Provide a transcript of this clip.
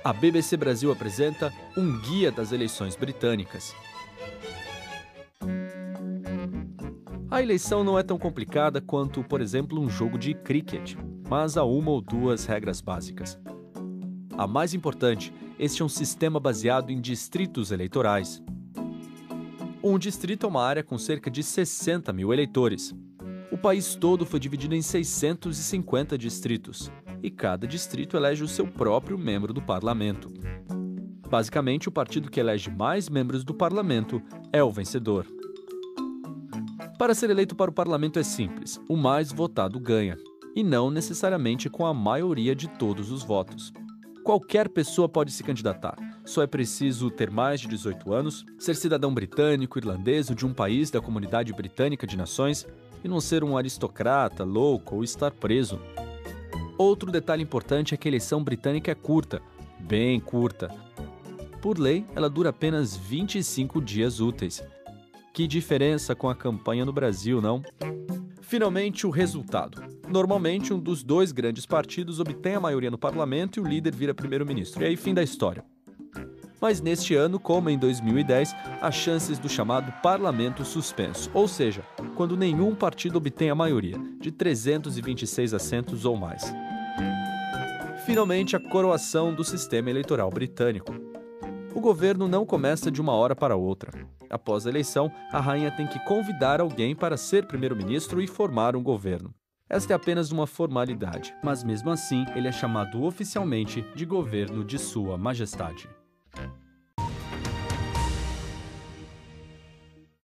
A BBC Brasil apresenta um guia das eleições britânicas. A eleição não é tão complicada quanto, por exemplo, um jogo de cricket, mas há uma ou duas regras básicas. A mais importante, este é um sistema baseado em distritos eleitorais. Um distrito é uma área com cerca de 60 mil eleitores. O país todo foi dividido em 650 distritos, e cada distrito elege o seu próprio membro do parlamento. Basicamente, o partido que elege mais membros do parlamento é o vencedor. Para ser eleito para o parlamento é simples, o mais votado ganha, e não necessariamente com a maioria de todos os votos. Qualquer pessoa pode se candidatar, só é preciso ter mais de 18 anos, ser cidadão britânico, irlandês ou de um país da Comunidade Britânica de Nações e não ser um aristocrata, louco ou estar preso. Outro detalhe importante é que a eleição britânica é curta, bem curta. Por lei, ela dura apenas 25 dias úteis. Que diferença com a campanha no Brasil, não? Finalmente, o resultado. Normalmente, um dos dois grandes partidos obtém a maioria no parlamento e o líder vira primeiro-ministro. E aí, fim da história. Mas neste ano, como em 2010, há chances do chamado parlamento suspenso, ou seja, quando nenhum partido obtém a maioria, de 326 assentos ou mais. Finalmente, a coroação do sistema eleitoral britânico. O governo não começa de uma hora para outra. Após a eleição, a rainha tem que convidar alguém para ser primeiro-ministro e formar um governo. Esta é apenas uma formalidade, mas mesmo assim ele é chamado oficialmente de governo de Sua Majestade.